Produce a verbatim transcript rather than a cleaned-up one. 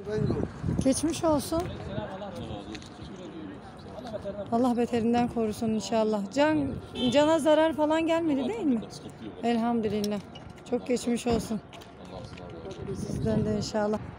Geçmiş olsun. Allah beterinden korusun inşallah. Can cana zarar falan gelmedi değil mi? Elhamdülillah. Çok geçmiş olsun. Sizden de inşallah.